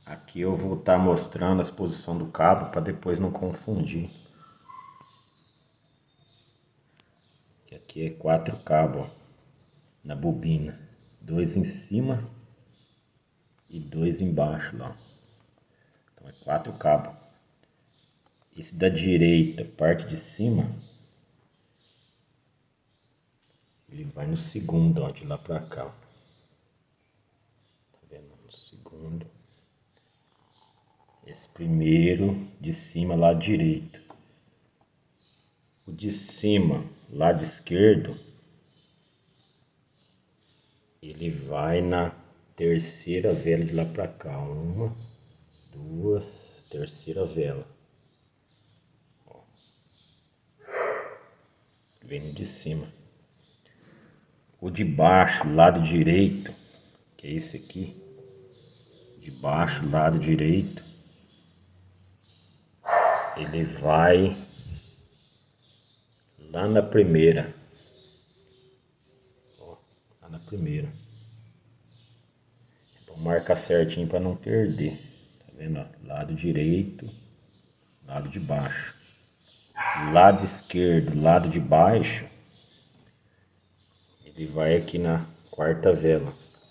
Aqui eu vou estar mostrando as posições do cabo para depois não confundir. Aqui é 4 cabos, ó, na bobina, 2 em cima e 2 embaixo lá. Então é 4 cabos. Esse da direita, parte de cima, ele vai no segundo, ó, de lá pra cá. Tá vendo? No segundo. Esse primeiro de cima, lado direito. O de cima, lado esquerdo, ele vai na terceira vela de lá pra cá. 1, 2, terceira vela. Ó. Vem no de cima. O de baixo, lado direito, que é esse aqui. De baixo, lado direito, ele vai lá na primeira. Ó, lá na primeira. Vou marcar certinho para não perder. Tá vendo? Ó, lado direito, lado de baixo. Lado esquerdo, lado de baixo, ele vai aqui na quarta vela.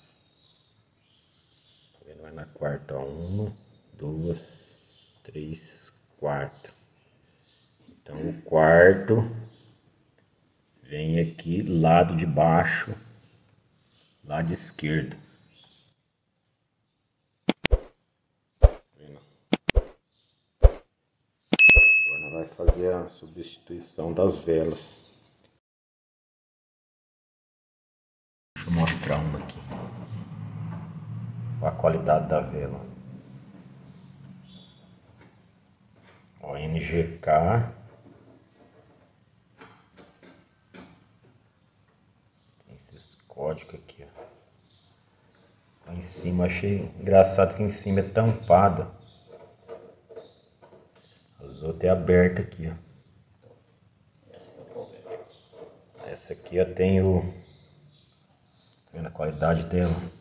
Tá vendo? Vai na quarta, ó. 1, 2, 3, 4. Então o quarto vem aqui, lado de baixo, lado esquerdo. Agora nós vamos fazer a substituição das velas. Deixa eu mostrar uma aqui. A qualidade da vela. Ó, NGK. Tem esses códigos aqui, ó. Lá em cima, achei engraçado que em cima é tampado. As outras é aberta aqui, ó. Essa aqui eu tenho. Tá vendo a qualidade dela?